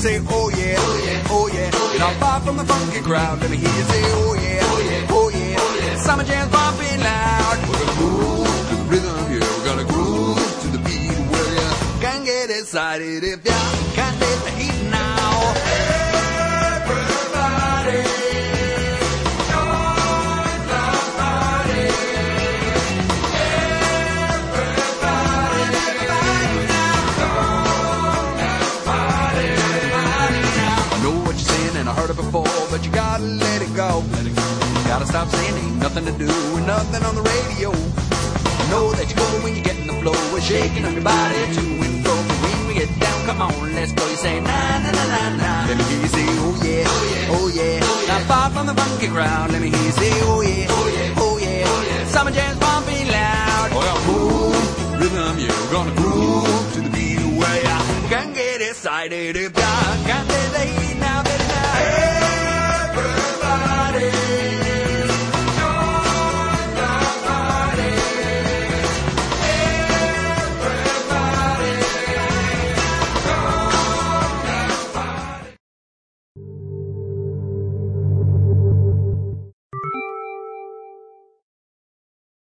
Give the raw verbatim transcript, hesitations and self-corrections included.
say, oh yeah, oh yeah, oh yeah. You're not far from the funky crowd. Let me hear you say, oh yeah, oh yeah, oh yeah, oh yeah. Summer jam's bumping loud. We're gonna groove to the rhythm, yeah. We're gonna groove to the beat. Well, you can get excited if you can't take the heat now. Everybody, join the party. Everybody, everybody now. Join the party. Everybody now. I know what you're saying and I heard it before, but you gotta let it go. Let it go. Gotta stop saying ain't nothing to do and nothing on the radio. Know that you go when you get in the flow. We're shaking up your body to and fro. When we get down, come on, let's go. You say, na, na, na, na, na. Let me hear you say, oh yeah, oh yeah, oh yeah. Oh, yeah. Not far from the funky crowd. Let me hear you say, oh yeah, oh yeah, oh yeah, oh yeah. Summer jam's pumping loud. Oh yeah, move, rhythm, yeah. We're gonna groove to the beat where you can get excited if you